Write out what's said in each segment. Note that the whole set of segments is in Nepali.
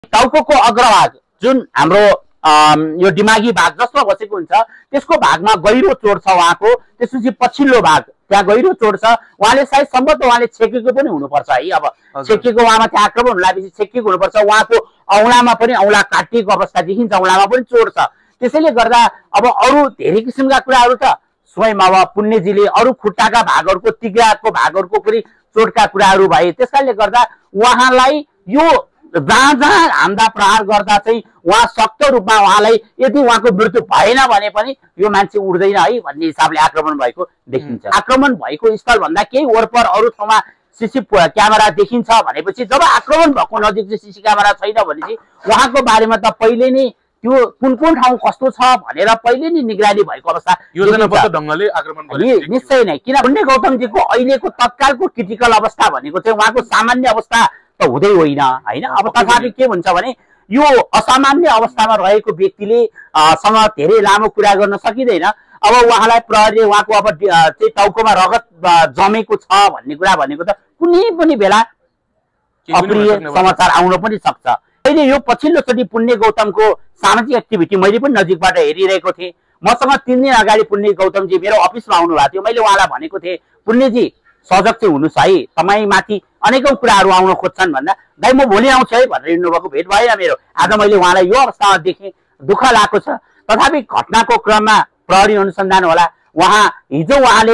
टाउको अग्रभाग जुन हाम्रो यो दिमागी भाग जसमा बसेको हुन्छ त्यसको भागमा गहिरो चोट छ उहाँको। त्यसपछि पछिल्लो भाग त्यहाँ गहिरो चोट छ। उहाँले सायद सम्भवतः उहाँले छेकेको पनि हुनुपर्छ है। अब छेकेको उहाँमा त्यहाँ आक्रमण हुँदापछि छेकेको हुनुपर्छ। उहाँको औँलामा पनि औँला काटिएको अवस्था देखिन्छ, औँलामा पनि चोट छ। त्यसैले गर्दा अब अरू धेरै किसिमका कुराहरू त स्वयं अब पुण्यजीले अरू खुट्टाका भागहरूको तिघाको भागहरूको पनि चोटका कुराहरू भए। त्यसकारणले गर्दा उहाँलाई यो जहाँ जहाँ हान्दा प्रहार गर्दा चाहिँ उहाँ सक्त रूपमा उहाँलाई यदि उहाँको मृत्यु भएन भने पनि यो मान्छे उड्दैन है भन्ने हिसाबले आक्रमण भएको देखिन्छ। आक्रमण भएको स्थलभन्दा केही वरपर अरू ठाउँमा सीसी क्यामेरा देखिन्छ भनेपछि जब आक्रमण भएको नजिक चाहिँ सीसी क्यामेरा छैन भनेपछि उहाँको बारेमा त पहिले नै त्यो कुन कुन ठाउँ कस्तो छ भनेर पहिले नै निगरानी भएको अवस्था योजनाबद्ध ढङ्गले आक्रमण गरे निश्चय नै। किन पुण्य गौतमजीको अहिलेको तत्कालको क्रिटिकल अवस्था भनेको चाहिँ उहाँको सामान्य अवस्था त हुँदै होइन हैन। अब तथापि के हुन्छ भने यो असामान्य अवस्थामा रहेको व्यक्तिले सँग धेरै लामो कुरा गर्न सकिँदैन। अब उहाँलाई प्रहरीले उहाँको अब चाहिँ टाउकोमा रगत जमेको छ भन्ने कुरा भनेको त कुनै पनि बेला अप्रिय समाचार आउन पनि सक्छ। अहिले यो पछिल्लोचोटि पुण्य गौतमको सामाजिक एक्टिभिटी मैले पनि नजिकबाट हेरिरहेको थिएँ। मसँग 3 दिन अगाडि पुण्य गौतमजी मेरो अफिसमा आउनु भएको थियो। मैले उहाँलाई भनेको थिएँ पुण्यजी सजग चाहिँ हुनुहोस् है, तपाईँ माथि अनेकौं कुराहरू आउन खोज्छन् भन्दा दाइ म भोलि आउँछु है भनेर हिँड्नुभएको भेट भएन मेरो। आज मैले उहाँलाई यो अवस्थामा देखेँ, दुःख लागेको छ। तथापि घटनाको क्रममा प्रहरी अनुसन्धान होला, उहाँ हिजो उहाँले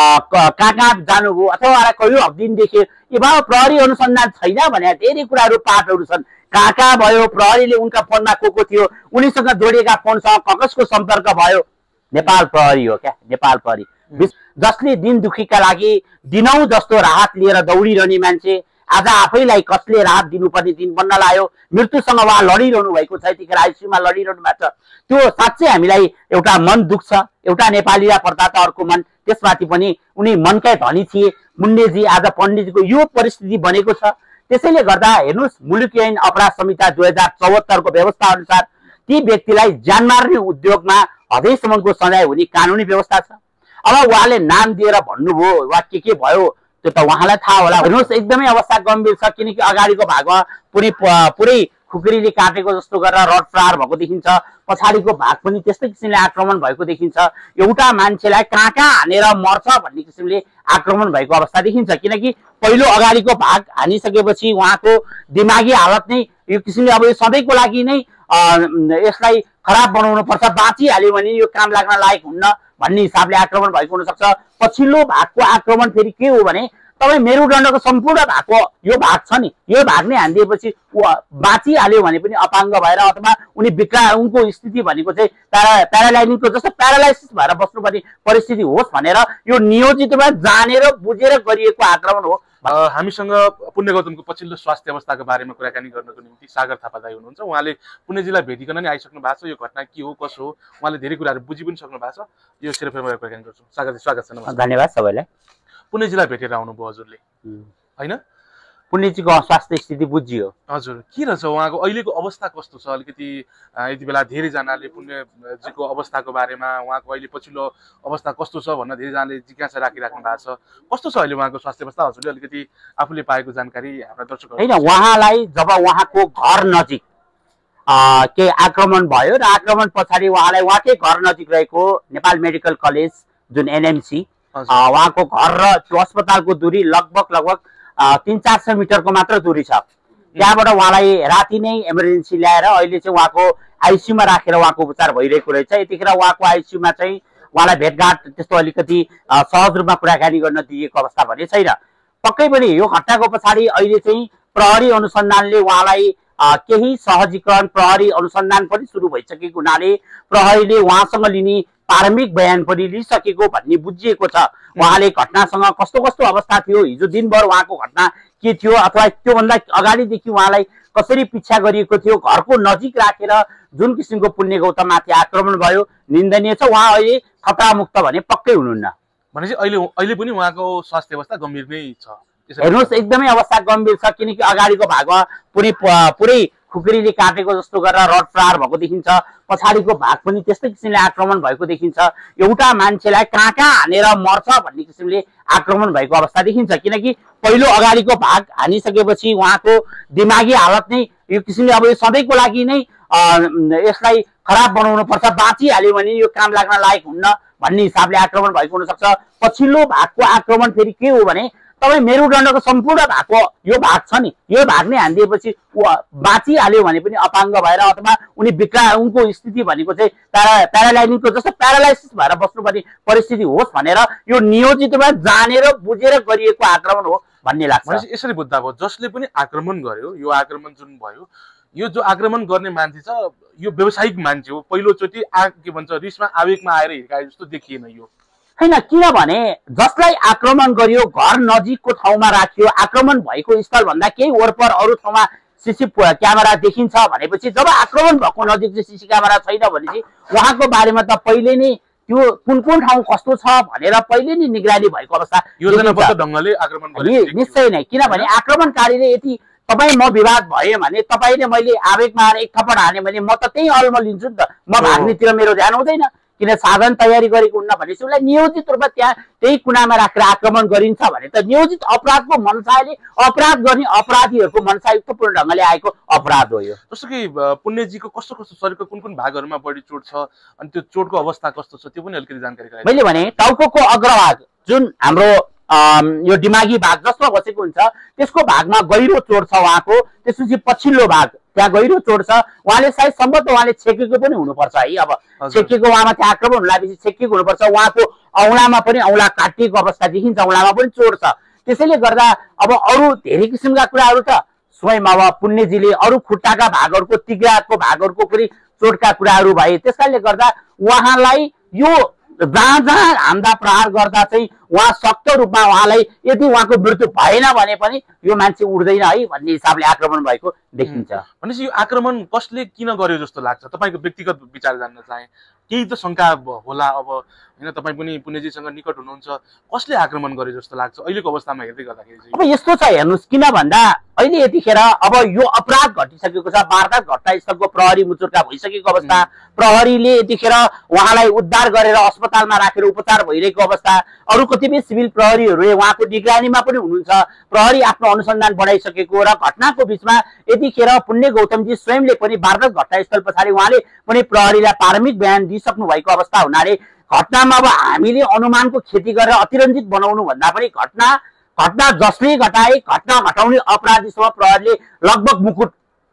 कहाँ जानुभयो अथवा उहाँलाई कयौं दिन देखे यो प्रहरी अनुसन्धान छैन भने धेरै कुराहरू पाठहरू छन्। कहाँ भयो, प्रहरीले उनका फोनमा को थियो, उनीसँग जोडिएका फोनसँग कसको सम्पर्क भयो। नेपाल प्रहरी हो क्या, नेपाल प्रहरी जसले दिन दुखीका लागि दिनौं जस्तो राहत लिएर दौडिरहने मान्छे आज आफैलाई कसले राहत दिनुपर्ने दिन बन्न लाग्यो। मृत्युसँग उहाँ लडिरहनु भएको छ, यतिखेर आइसियुमा लडिरहनु भएको छ। त्यो साँच्चै हामीलाई एउटा मन दुख्छ। एउटा नेपालीलाई पर्दा त अर्को मन। त्यसमाथि पनि उनी मनकै धनी थिए पुण्यजी। आज पण्डितजीको यो परिस्थिति बनेको छ। त्यसैले गर्दा हेर्नुहोस् मुलुकी ऐन अपराध संहिता 2074 को व्यवस्था अनुसार ती व्यक्तिलाई ज्यान मार्ने उद्योगमा हदैसम्मको सजाय हुने कानुनी व्यवस्था छ। अब उहाँले नाम दिएर भन्नुभयो वा के भयो त्यो त उहाँलाई थाहा होला। हेर्नुहोस् एकदमै अवस्था गम्भीर छ, किनकि अगाडिको भागमा पुरै खुकुरीले काटेको जस्तो गरेर रड प्रहार भएको देखिन्छ। पछाडिको भाग पनि त्यस्तै किसिमले आक्रमण भएको देखिन्छ। एउटा मान्छेलाई कहाँ हानेर मर्छ भन्ने किसिमले आक्रमण भएको अवस्था देखिन्छ। किनकि पहिलो अगाडिको भाग हानिसकेपछि उहाँको दिमागी हालत नै यो किसिमले अब यो सधैँको लागि नै यसलाई खराब बनाउनु पर्छ, बाँचिहाल्यो भने यो काम लाग्न लायक हुन्न भन्ने हिसाबले आक्रमण भएको हुन सक्छ। पछिल्लो भागको आक्रमण फेरि के हो भने तपाईँ मेरुदण्डको सम्पूर्ण भागको यो भाग छ नि, यो भाग नै हानिदिएपछि बाँचिहाल्यो भने पनि अपाङ्ग भएर अथवा उनी उनको स्थिति भनेको चाहिँ प्यारालाइजिङको जस्तो प्यारालाइसिस भएर बस्नुपर्ने परिस्थिति होस् भनेर यो नियोजितमा जानेर बुझेर गरिएको आक्रमण हो। हामीसँग पुण्य गौतमको पछिल्लो स्वास्थ्य अवस्थाको बारेमा कुराकानी गर्नको निम्ति सागर थापा दाइ हुनुहुन्छ। उहाँले पुण्यजीलाई भेटिकन नै आइसक्नु भएको छ। यो घटना के हो कसो हो उहाँले धेरै कुराहरू बुझि पनि सक्नु भएको छ। यो सिर्फमा कुराकानी गर्छौँ। सागरजी स्वागत छ। नमस्कार, धन्यवाद सबैलाई। पुण्यजीलाई भेटेर आउनुभयो हजुरले हैन? पुण्यजीको स्वास्थ्य स्थिति बुझियो हजुर, के रहेछ उहाँको अहिलेको अवस्था कस्तो छ? अलिकति यति बेला धेरैजनाले पुण्यजीको अवस्थाको बारेमा उहाँको अहिले पछिल्लो अवस्था कस्तो छ भन्न धेरैजनाले जिज्ञासा राखिराख्नु भएको छ। कस्तो छ अहिले उहाँको स्वास्थ्य अवस्था? हजुरले अलिकति आफूले पाएको जानकारी हाम्रा दर्शकहरू हैन। उहाँलाई जब उहाँको घर नजिक के आक्रमण भयो र आक्रमण पछाडि उहाँलाई उहाँकै घर नजिक रहेको नेपाल मेडिकल कलेज जुन एनएमसी उहाँको घर र त्यो अस्पतालको दूरी लगभग 300-400 मिटरको मात्र दूरी छ। त्यहाँबाट उहाँलाई राति नै इमर्जेन्सी ल्याएर अहिले चाहिँ उहाँको आइसियुमा राखेर उहाँको उपचार भइरहेको रहेछ। यतिखेर उहाँको आइसियुमा चाहिँ उहाँलाई भेटघाट त्यस्तो अलिकति सहज रूपमा कुराकानी गर्न दिएको अवस्था भने छैन। पक्कै पनि यो घटनाको पछाडि अहिले चाहिँ प्रहरी अनुसन्धानले उहाँलाई केही सहजीकरण प्रहरी अनुसन्धान पनि सुरु भइसकेको हुनाले प्रहरीले उहाँसँग लिने प्रारम्भिक बयान पनि लिइसकेको भन्ने बुझिएको छ। उहाँले घटनासँग कस्तो कस्तो अवस्था थियो, हिजो दिनभर उहाँको घटना के थियो अथवा त्योभन्दा अगाडिदेखि उहाँलाई कसरी पिछा गरिएको थियो, घरको नजिक राखेर जुन किसिमको पुण्य गौतममाथि आक्रमण भयो निन्दनीय छ। उहाँ अहिले खतरामुक्त भने पक्कै हुनुहुन्न। भनेपछि अहिले पनि उहाँको स्वास्थ्य अवस्था गम्भीर नै छ। हेर्नुहोस् एकदमै अवस्था गम्भीर छ, किनकि अगाडिको भागमा पुरै खुकुरीले काटेको जस्तो गरेर रड प्रहार भएको देखिन्छ। पछाडिको भाग पनि त्यस्तै किसिमले आक्रमण भएको देखिन्छ। एउटा मान्छेलाई कहाँ कहाँ हानेर मर्छ भन्ने किसिमले आक्रमण भएको अवस्था देखिन्छ। किनकि पहिलो अगाडिको भाग हानिसकेपछि उहाँको दिमागी हालत नै यो किसिमले अब यो सधैँको लागि नै यसलाई खराब बनाउनु पर्छ, बाँचिहाल्यो भने यो काम लाग्न लायक हुन्न भन्ने हिसाबले आक्रमण भएको हुनसक्छ। पछिल्लो भागको आक्रमण फेरि के हो भने तपाईँ मेरुदण्डको सम्पूर्ण भागको यो भाग छ नि, यो भाग नै हानिदिएपछि बाँचिहाल्यो भने पनि अपाङ्ग भएर अथवा उनको स्थिति भनेको चाहिँ प्यारालाइजिङको जस्तो प्यारालाइसिस भएर बस्नुपर्ने परिस्थिति होस् भनेर यो नियोजित रूपमा जानेर बुझेर गरिएको आक्रमण हो भन्ने लाग्छ। यसरी बुझ्दा भयो जसले पनि आक्रमण गर्यो, यो आक्रमण जुन भयो, यो जो आक्रमण गर्ने मान्छे छ यो व्यावसायिक मान्छे हो। पहिलोचोटि के भन्छ रिसमा आवेगमा आएर हिर्काए जस्तो देखिएन यो हैन। किनभने जसलाई आक्रमण गरियो घर नजिकको ठाउँमा राखियो, आक्रमण भएको स्थल भन्दा केही वरपर अरू ठाउँमा सीसी क्यामेरा देखिन्छ भनेपछि जब आक्रमण भएको नजिक चाहिँ सीसी क्यामेरा छैन भनेपछि उहाँको बारेमा त पहिले नै त्यो कुन कुन ठाउँ कस्तो छ भनेर पहिले नै निगरानी भएको अवस्था योजनाबद्ध ढङ्गले आक्रमण गरे निश्चय नै। किनभने आक्रमणकारीले यति तपाईँ म विवाद भयो भने तपाईँले मैले आवेगमा आएर एक थप्पड हाने भने म त त्यही अलम लिन्छु नि त, म भाग्नेतिर मेरो ध्यान हुँदैन। किन साधन तयारी गरेको हुन्न भनेपछि उसलाई नियोजित रूपमा त्यहाँ त्यही कुनामा राखेर आक्रमण गरिन्छ भने त नियोजित अपराधको मनसायले अपराध गर्ने अपराधीहरूको मनसायुक्तपूर्ण ढङ्गले आएको अपराध हो यो। जस्तो कि पुण्यजीको कस्तो कस्तो शरीरको कुन कुन भागहरूमा बढी चोट छ अनि त्यो चोटको अवस्था कस्तो छ त्यो पनि अलिकति जानकारी गराइदिनु। मैले भने टाउको अग्रभाग जुन हाम्रो यो दिमागी भाग जसमा बसेको हुन्छ त्यसको भागमा गहिरो चोट छ उहाँको। त्यसपछि पछिल्लो भाग त्यहाँ गहिरो चोट छ। उहाँले सायद सम्भवतः उहाँले छेकेको पनि हुनुपर्छ है। अब छेकेको उहाँमा चाहिँ आक्रमण हुँदापछि छेकेको हुनुपर्छ। उहाँको औँलामा पनि औँला काटिएको अवस्था देखिन्छ, औँलामा पनि चोट छ। त्यसैले गर्दा अब अरू धेरै किसिमका कुराहरू त स्वयं अब पुण्यजीले अरू खुट्टाका भागहरूको तिघाको भागहरूको पनि चोटका कुराहरू भए। त्यसकारणले गर्दा उहाँलाई यो जहाँ जहाँ हान्दा प्रहार गर्दा चाहिँ उहाँ सक्त रूपमा उहाँलाई यदि उहाँको मृत्यु भएन भने पनि यो मान्छे उड्दैन है भन्ने हिसाबले आक्रमण भएको देखिन्छ। भनेपछि यो आक्रमण कसले किन गर्यो जस्तो लाग्छ? तपाईँको व्यक्तिगत विचार जान्न चाहे। केही त शङ्का होला अब होइन, तपाईँ पनि पुण्यजीसँग निकट हुनुहुन्छ, कसले आक्रमण गर्यो जस्तो लाग्छ अहिलेको अवस्थामा हेर्दै गर्दाखेरि चाहिँ? अब यस्तो छ हेर्नुहोस्, किन भन्दा अहिले यतिखेर अब यो अपराध घटिसकेको छ, वारदात घटनास्थलको प्रहरी मुचुर्का भइसकेको अवस्था, प्रहरीले यतिखेर उहाँलाई उद्धार गरेर अस्पतालमा राखेर उपचार भइरहेको अवस्था, अरू कतिपय सिभिल प्रहरीहरूले उहाँको निगरानीमा पनि हुनुहुन्छ। प्रहरी आफ्नो अनुसन्धान बढाइसकेको र घटनाको बिचमा यतिखेर पुण्य गौतमजी स्वयंले पनि वारदात घटनास्थल पछाडि उहाँले पनि प्रहरीलाई प्रारम्भिक बयान दिइसक्नु भएको अवस्था हुनाले घटनामा अब हामीले अनुमानको खेती गरेर अतिरञ्जित बनाउनु भन्दा पनि घटना जसले घटाए घटना घटाउने अपराधीसँग प्रहरीले लगभग मुकुट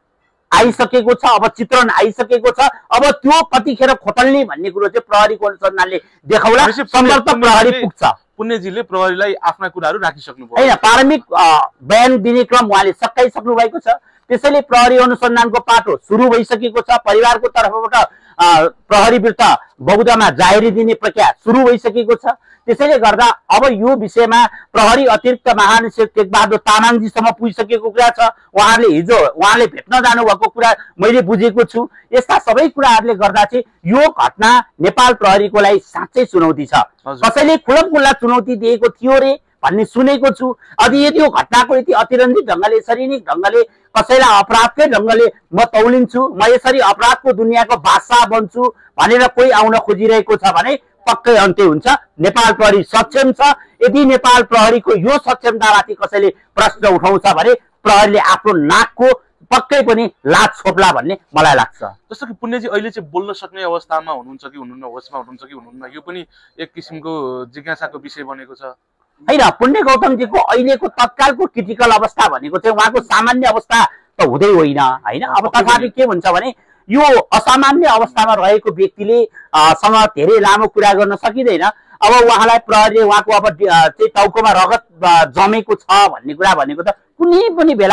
आइसकेको छ, अब चित्रण आइसकेको छ। अब त्यो कतिखेर खोतल्ने भन्ने कुरो चाहिँ प्रहरीको अनुसन्धानले देखाउला, सम्भवतः प्रहरी पुग्छ। पुण्यजीले प्रहरीलाई आफ्ना कुराहरू राखिसक्नु भयो हैन, प्रारम्भिक बयान दिने क्रम उहाँले सकाइसक्नु भएको छ। त्यसैले प्रहरी अनुसन्धानको पाटो सुरु भइसकेको छ। परिवारको तर्फबाट प्रहरी विरुद्ध बौद्धमा जाहेरी दिने प्रक्रिया सुरु भइसकेको छ। त्यसैले गर्दा अब यो विषयमा प्रहरी अतिरिक्त महानिरीक्षक टेकबहादुर तामाङजीसम्म पुगिसकेको कुरा छ। उहाँले भेट्न जानुभएको कुरा मैले बुझेको छु। यस्ता सबै कुराहरूले गर्दा चाहिँ यो घटना नेपाल प्रहरीको लागि साँच्चै चुनौती छ। कसैले खुल्ला चुनौती दिएको थियो रे भन्ने सुनेको छु। यदि यो घटनाको यति अतिरञ्जित ढङ्गले सैनिक ढङ्गले कसैलाई अपराधकै ढङ्गले म तौलिन्छु, म यसरी अपराधको दुनियाँको बादशाह बन्छु भनेर कोही आउन खोजिरहेको छ भने पक्कै अन्त्य हुन्छ। नेपाल प्रहरी सक्षम छ। यदि नेपाल प्रहरीको यो सक्षमतामाथि कसैले प्रश्न उठाउँछ भने प्रहरीले आफ्नो नाकको पक्कै पनि लाज छोप्ला भन्ने मलाई लाग्छ। जस्तो कि पुण्यजी अहिले चाहिँ बोल्न सक्ने अवस्थामा हुनुहुन्छ कि हुनुहुन्न, होसमा हुनुहुन्छ कि हुनुहुन्न, यो पनि एक किसिमको जिज्ञासाको विषय बनेको छ हैन। पुण्य गौतमजीको अहिलेको तत्कालको क्रिटिकल अवस्था भनेको चाहिँ उहाँको सामान्य अवस्था त हुँदै होइन हैन। अब तथापि के भन्छ भने यो असामान्य अवस्थामा रहेको व्यक्तिले सँग धेरै लामो कुरा गर्न सकिँदैन। अब उहाँलाई प्रहरीले उहाँको अब चाहिँ टाउकोमा रगत जमेको छ भन्ने कुरा भनेको त कुनै पनि बेला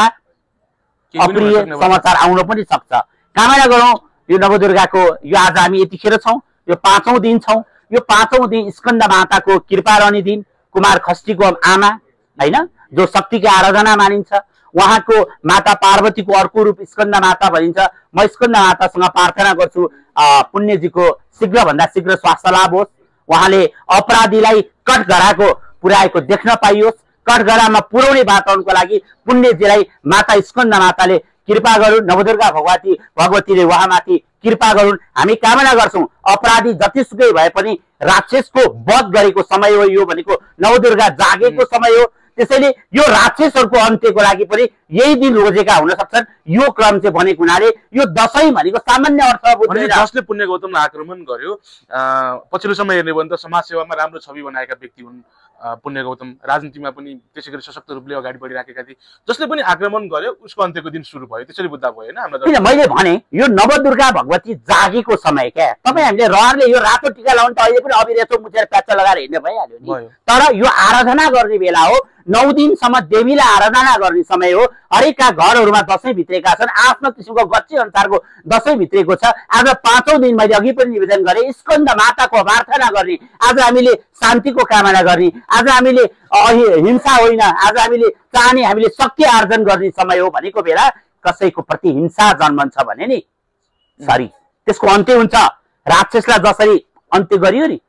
अप्रिय समाचार आउन पनि सक्छ। कामना गरौँ यो नवदुर्गाको यो आज हामी यतिखेर छौँ, यो 5औं दिन छौँ। यो 5औं दिन स्कन्द माताको कृपा रहने दिन, कुमार खस्टीको आमा हैन, जो शक्तिको आराधना मानिन्छ। उहाँको माता पार्वतीको अर्को रूप स्कन्द माता भनिन्छ। म स्कन्द मातासँग प्रार्थना गर्छु पुण्यजीको शीघ्रभन्दा शीघ्र स्वास्थ्य लाभ होस्। उहाँले अपराधीलाई कठघराको पुर्याएको देख्न पाइयोस्। कठघरामा पुर्याउने वातावरणको लागि पुण्यजीलाई माता स्कन्द माताले कृपा गरून्, नवदुर्गा भगवतीले उहाँमाथि कृपा गरून्। हामी कामना गर्छौँ अपराधी जतिसुकै भए पनि राक्षसको वध गरेको समय हो, यो भनेको नवदुर्गा जागेको समय हो। त्यसैले यो राक्षसहरूको अन्त्यको लागि पनि यही दिन रोजेका हुन सक्छन्। यो क्रम चाहिँ बनेको हुनाले यो दशैं भनेको सामान्य अर्थ बुझ्दैन। जसले पुण्य गौतमलाई आक्रमण गर्यो, पछिल्लो समय हेर्ने भने त समाजसेवामा राम्रो छवि बनाएका व्यक्ति हुन् पुण्य गौतम, राजनीतिमा पनि त्यसै गरी सशक्त रूपले अगाडि बढिराखेका थिए। जसले पनि आक्रमण गर्यो उसको अन्त्यको दिन सुरु भयो, त्यसरी बुझ्दा भयो हैन हाम्रो। किन मैले भने यो नवदुर्गा भगवती जागेको समय क्या। तपाईँ हामीले रहरले यो रातो टिका लाउनु त अहिले पनि अभिरेचो मुछेर प्याच्च लगाएर हिँड्ने भइहाल्यो नि। तर यो आराधना गर्ने बेला हो, 9 दिनसम्म देवीलाई आराधना गर्ने समय हो। हरेकका घरहरूमा दशैं भित्रेका छन्, आफ्नो किसिमको गच्ची अनुसारको दशैं भित्रेको छ। आज 5औं दिन मैले अघि पनि निवेदन गरेँ, स्कन्द माताको प्रार्थना गर्ने, आज हामीले शान्तिको कामना गर्ने, आज हामीले हिंसा होइन, आज हामीले चाहने हामीले शक्ति आर्जन गर्ने समय हो भनेको बेला कसैको प्रति हिंसा जन्मन्छ भने नि सरी त्यसको अन्त्य हुन्छ। राक्षसलाई जसरी अन्त्य गरियो नि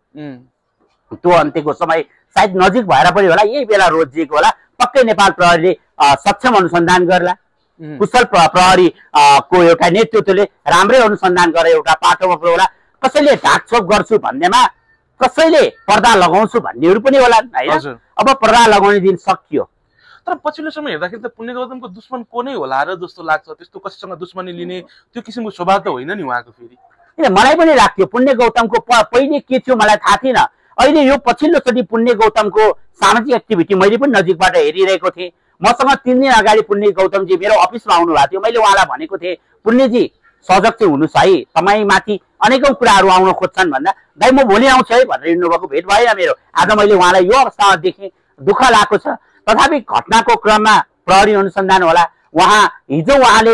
त्यो अन्त्यको समय सायद नजिक भएर पनि होला, यही बेला रोजिएको होला। पक्कै नेपाल प्रहरीले सक्षम अनुसन्धान गर्ला, कुशल प्रहरी को एउटा नेतृत्वले राम्रै अनुसन्धान गरेर एउटा पाटोमा पुर्याउला। कसैले ढाकछोप गर्छु भन्नेमा कसैले पर्दा लगाउँछु भन्नेहरू पनि होला हैन। अब पर्दा लगाउने दिन सकियो। तर पछिल्लो समय हेर्दाखेरि त पुण्य गौतमको दुश्मन को नै होला र जस्तो लाग्छ। त्यस्तो कसैसँग दुश्मनी लिने त्यो किसिमको स्वभाव त होइन नि उहाँको। फेरि मलाई पनि लाग्थ्यो पुण्य गौतमको पहिले के थियो मलाई थाहा थिएन। अहिले यो पछिल्लोचोटि पुण्य गौतमको सामाजिक एक्टिभिटी मैले पनि नजिकबाट हेरिरहेको थिएँ। मसँग 3 दिन अगाडि पुण्य गौतमजी मेरो अफिसमा आउनु भएको थियो। मैले उहाँलाई भनेको थिएँ पुण्यजी सजग चाहिँ हुनुहोस् है, तपाईँमाथि अनेकौं कुराहरू आउन खोज्छन् भन्दा दाइ म भोलि आउँछु है भनेर हिँड्नुभएको भेट भएन मेरो। आज मैले उहाँलाई यो अवस्थामा देखेँ, दुःख लागेको छ। तथापि घटनाको क्रममा प्रहरी अनुसन्धान होला, उहाँ हिजो उहाँले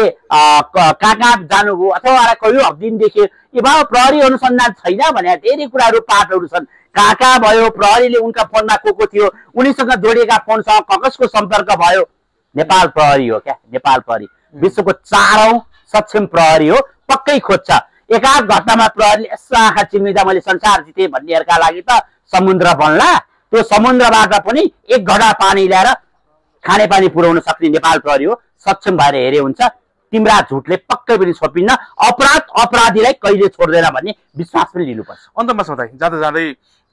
कहाँ जानुभयो अथवा उहाँलाई कयौं दिन देख्यो यो प्रहरी अनुसन्धान छैन भने धेरै कुराहरू पाठहरू छन्। कहाँ भयो, प्रहरीले उनका फोनमा को थियो, उनीसँग जोडिएका फोनसँग कसको सम्पर्क भयो। नेपाल प्रहरी हो क्या, नेपाल प्रहरी विश्वको 4औं सक्षम प्रहरी हो, पक्कै खोज्छ। एकाध घटनामा प्रहरीले यसो आँखा चिम्लिँदा मैले संसार जितेँ भन्नेहरूका लागि त समुद्र बन्ला। त्यो समुद्रबाट पनि 1 घडा पानी ल्याएर खानेपानी पुर्याउन सक्ने नेपाल प्रहरी हो। सक्षम भएर हेरे हुन्छ। तिम्रा झुटले पक्कै पनि छोपिन्न। अपराधीलाई कहिले छोड्दैन भन्ने विश्वास पनि लिनुपर्छ। अन्तमा सधैँ जाँदा जाँदै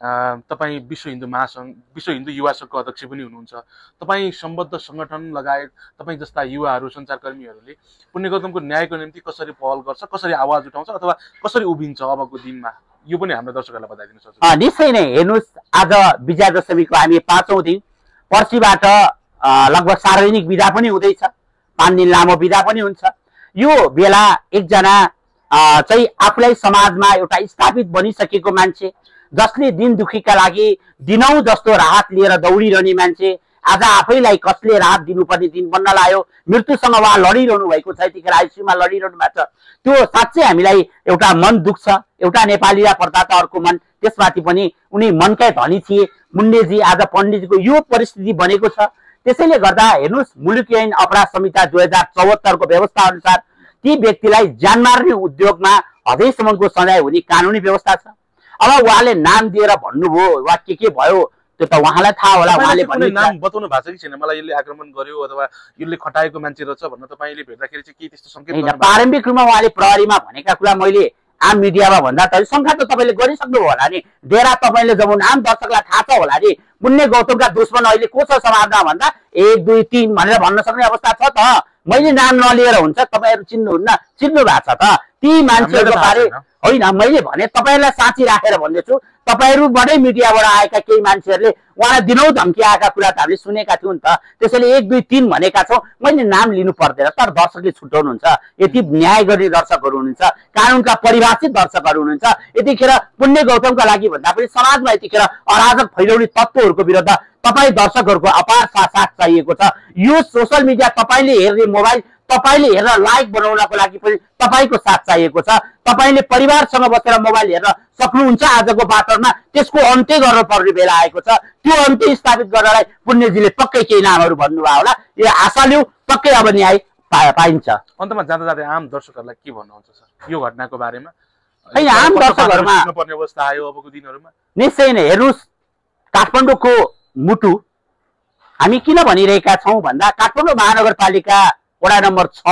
तपाईँ विश्व हिन्दू महासङ्घ, विश्व हिन्दू युवा सङ्घको अध्यक्ष पनि हुनुहुन्छ। तपाईँ सम्बद्ध सङ्गठन लगायत तपाईँ जस्ता युवाहरू सञ्चारकर्मीहरूले पुण्य गौतमको न्यायको निम्ति कसरी पहल गर्छ, कसरी आवाज उठाउँछ अथवा कसरी उभिन्छ अबको दिनमा, यो पनि हाम्रो दर्शकहरूलाई बताइदिनु सक्छ? निश्चय नै। हेर्नुहोस्, आज विजयादशमीको हामी 5औं दिन, पर्सिबाट लगभग सार्वजनिक बिदा पनि हुँदैछ, 5 दिन लामो बिदा पनि हुन्छ। यो बेला एकजना चाहिँ आफूलाई समाजमा एउटा स्थापित बनिसकेको मान्छे, जसले दिन दुखीका लागि दिनौं जस्तो राहत लिएर दौडिरहने मान्छे, आज आफैलाई कसले राहत दिनुपर्ने दिन बन्न लाग्यो। मृत्युसँग उहाँ लडिरहनु भएको छ, यतिखेर आइसियुमा लडिरहनु भएको छ। त्यो साँच्चै हामीलाई एउटा मन दुख्छ। एउटा नेपालीलाई पर्दा त अर्को मन, त्यसमाथि पनि उनी मनकै धनी थिए मुन्नेजी। आज पण्डितजीको यो परिस्थिति बनेको छ। त्यसैले गर्दा हेर्नुहोस्, मुलुकी ऐन अपराध संहिता 2074 को व्यवस्था अनुसार ती व्यक्तिलाई ज्यान मार्ने उद्योगमा हदैसम्मको सजाय हुने कानुनी व्यवस्था छ। अब उहाँले नाम दिएर भन्नुभयो वा के भयो त्यो त उहाँलाई थाहा होला। उहाँले भन्ने नाम बताउनु भएको छ कि छैन? मलाई यसले आक्रमण गर्यो अथवा यसले खटाएको मान्छे रहेछ भन्न तपाईले भेट्दाखेरि चाहिँ के त्यस्तो संकेत गर्नु? प्रारम्भिक रूपमा उहाँले प्रहरीमा भनेका कुरा मैले आम मिडियामा भन्दा त शंका त तपाईले गरिसक्नुभयो होला नि। डेरा तपाईले जब नाम दर्शकलाई थाहा छ होला नि। पुण्य गौतमका दुश्मन अहिले को छ समाजमा भन्दा 1 2 3 भनेर भन्न सक्ने अवस्था छ त। मैले नाम नलिएर हुन्छ, तपाईहरु चिन्नुहुन्न, चिन्नु भएको छ त ती मान्छेहरुको बारे होइन। मैले भने तपाईहरुलाई साँची राखेर भन्दैछु, तपाईहरुबाटै मिडियाबाट आएका केही मान्छेहरुले उहाँलाई दिनौ धम्की आएका कुरा त हामीले सुनेका थियौं नि त। त्यसैले 1 2 3 भनेका छौं, मैले नाम लिनु पर्दैन। तर दर्शकले छुट्याउनुहुन्छ, यति न्याय गर्ने दर्शकहरु हुनुहुन्छ, कानुनका परिभाषित दर्शकहरु हुनुहुन्छ। यतिखेर पुण्य गौतमका लागि भन्दा पनि समाजमा यतिखेर अराजक फैलाउने तत्त्वहरुको विरुद्ध तपाई दर्शकहरुको अपार साथ चाहिएको छ। यो सोशल मिडिया तपाईले हेर्ने मोबाइल तपाईले हेरेर लाइक बनाउनको लागि पनि तपाईको साथ चाहिएको छ। तपाईले परिवारसँग बसेर मोबाइल हेर्न सक्नुहुन्छ आजको वातावरणमा, त्यसको अन्त्य गर्न पर्ने बेला आएको छ। त्यो अन्त्य स्थापित गर्नलाई पुण्यजीले पक्कै केही नामहरु भन्नुभयो होला। यो आशा लिऊ पक्कै अब न्याय पाइन्छ। अन्तमा जाँदा जाँदै आम दर्शकहरुलाई के भन्नुहुन्छ सर यो घटनाको बारेमा? हैन, आम दर्शकहरुमा पर्ने अवस्था आयो अबको दिनहरुमा? निश्चय नै हेर्नुस्, काठमाडौँको मुटु हामी किन भनिरहेका छौं भन्दा काठमाडौँ महानगरपालिका वडा नम्बर 6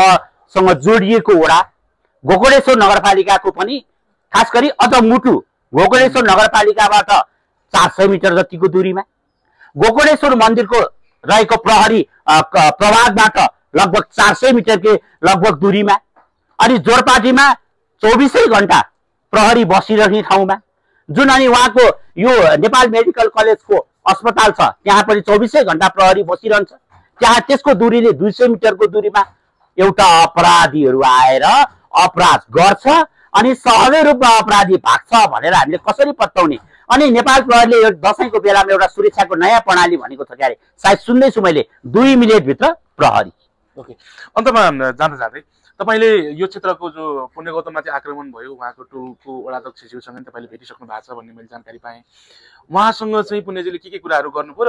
सँग जोडिएको वडा गोकर्णेश्वर नगरपालिकाको पनि खास गरी अझ मुटु गोकर्णेश्वर नगरपालिकाबाट 400 मिटर जतिको दूरीमा गोकर्णेश्वर मन्दिरको रहेको प्रहरी प्रभागबाट लगभग 400 मिटरको लगभग दूरीमा अनि जोरपाटीमा 24 घण्टा प्रहरी बसिरहने ठाउँमा जुन अनि उहाँको यो नेपाल मेडिकल कलेजको अस्पताल छ त्यहाँ पनि 24 घण्टा प्रहरी बसिरहन्छ त्यहाँ त्यसको दूरीले 200 मिटरको दूरीमा एउटा अपराधीहरू आएर अपराध गर्छ अनि सहजै रूपमा अपराधी भाग्छ भनेर हामीले कसरी पत्ताउने अनि नेपाल प्रहरीले यो दशैंको बेलामा एउटा सुरक्षाको नयाँ प्रणाली भनेको छ क्यारे सायद सुन्दैछु मैले 2 मिनेट भित्र प्रहरी। ओके अन्तमा जाँदा जाँदै तपाईले यो क्षेत्रको जो पुण्य गौतममाथि आक्रमण भयो उहाँको टोलको वडाध्यक्षज्यूसँग तपाईले भेटिसक्नु भएको छ भन्ने मैले जानकारी पाएँ उहाँसँग चाहिँ पुण्यजीले के कुराहरू गर्नुभयो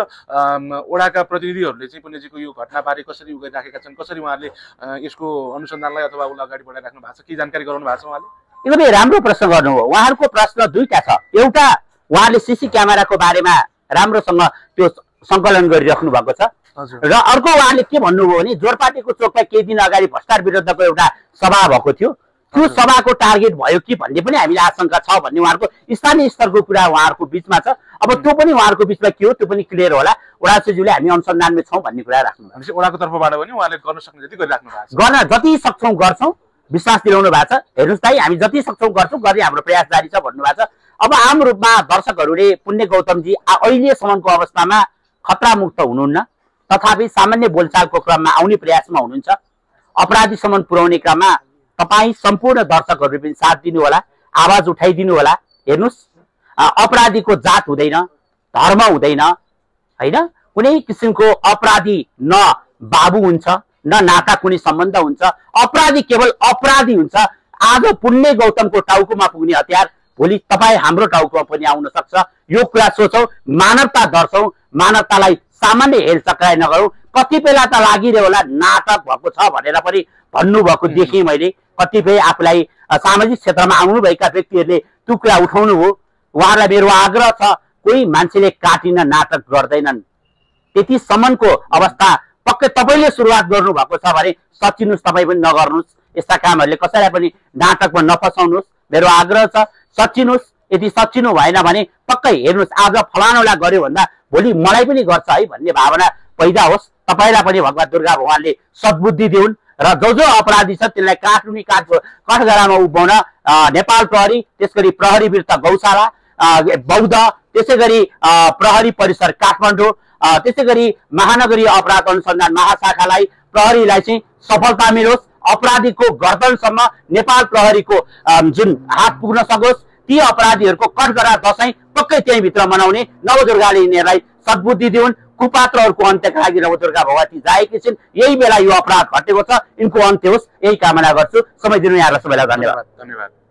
र वडाका प्रतिनिधिहरूले चाहिँ पुण्यजीको यो घटनाबारे कसरी गरिराखेका छन् कसरी उहाँहरूले यसको अनुसन्धानलाई अथवा उसलाई अगाडि बढाइराख्नु भएको छ के जानकारी गराउनु भएको छ उहाँले? एकदमै राम्रो प्रश्न गर्नुभयो। उहाँहरूको प्रश्न दुईटा छ एउटा उहाँले सीसी क्यामेराको बारेमा राम्रोसँग त्यो सङ्कलन गरिराख्नु भएको छ र अर्को उहाँले के भन्नुभयो भने जोरपाटीको चोकमा केही दिन अगाडि भ्रष्टाचार विरुद्धको एउटा सभा भएको थियो त्यो सभाको टार्गेट भयो कि भन्ने पनि हामीले आशंका छ भन्ने उहाँहरूको स्थानीय स्तरको कुरा उहाँहरूको बिचमा छ। अब त्यो पनि उहाँहरूको बिचमा के हो त्यो पनि क्लियर होला वडाध्यक्षज्यूले हामी अनुसन्धानमै छौँ भन्ने कुरा राख्नु भनेपछि वडाको तर्फबाट पनि उहाँले गर्न सक्ने जति गरिराख्नु भएको छ गर्न जति सक्छौँ गर्छौँ विश्वास दिलाउनु भएको छ। हेर्नुहोस् दाइ हामी जति सक्छौँ गर्छौँ गर्ने हाम्रो प्रयास जारी छ भन्नुभएको छ। अब आम रूपमा दर्शकहरूले पुण्य गौतमजी अहिलेसम्मको अवस्थामा खतरा मुक्त हुनुहुन्न तथापि सामान्य बोलचालको क्रममा आउने प्रयासमा हुनुहुन्छ। अपराधीसम्म पुर्याउने क्रममा तपाईँ सम्पूर्ण दर्शकहरूले पनि साथ दिनु होला आवाज उठाइदिनु होला। हेर्नुहोस् अपराधीको जात हुँदैन धर्म हुँदैन होइन कुनै किसिमको अपराधी न बाबु हुन्छ न नाता कुनै सम्बन्ध हुन्छ अपराधी केवल अपराधी हुन्छ। आज पुण्य गौतमको टाउकोमा पुग्ने हतियार भोलि तपाईँ हाम्रो टाउकोमा पनि आउन सक्छ। यो कुरा सोचौँ मानवता दर्शौँ मानवतालाई सामान्य हेलचक्राइ नगरौँ। कति बेला त लागिरह्यो होला नाटक भएको छ भनेर पनि भन्नुभएको देखेँ मैले कतिपय आफूलाई सामाजिक क्षेत्रमा आउनुभएका व्यक्तिहरूले त्यो कुरा उठाउनु हो। उहाँलाई मेरो आग्रह छ कोही मान्छेले काटिन नाटक गर्दैनन् त्यतिसम्मको अवस्था पक्कै तपाईँले सुरुवात गर्नुभएको छ भने सचिनुहोस् तपाईँ पनि नगर्नुहोस् यस्ता कामहरूले कसैलाई पनि नाटकमा नफसाउनुहोस् मेरो आग्रह छ सचिनुहोस्। यदि सचिनु भएन भने पक्कै हेर्नुहोस् आज फलानुलाई गर्यो भन्दा भोलि मलाई पनि गर्छ है भन्ने भावना पैदा होस्। तपाईँलाई पनि भगवान दुर्गा भगवानले सद्बुद्धि दिउन् र जो अपराधी छ त्यसलाई काठुनी कठघरामा उभ्याउन नेपाल प्रहरी त्यसगरी प्रहरी विरुद्ध गौशाला बौद्ध त्यसै गरी प्रहरी परिसर काठमाडौँ त्यसै गरी महानगरीय अपराध अनुसन्धान महाशाखालाई प्रहरीलाई चाहिँ सफलता मिलोस्। अपराधीको गर्दनसम्म नेपाल प्रहरीको जुन हात पुग्न सकोस् ती अपराधीहरूको कठघरा दशैं पक्कै त्यहीँभित्र मनाउने नवदुर्गाले यिनीहरूलाई सद्बुद्धि दिउन्। कुपात्रहरूको अन्त्यका लागि नवदुर्गा भगवती जाएकी छिन्। यही बेला यो अपराध घटेको छ यिनको अन्त्य होस् यही कामना गर्छु। समय दिनु यहाँलाई सबैलाई धन्यवाद।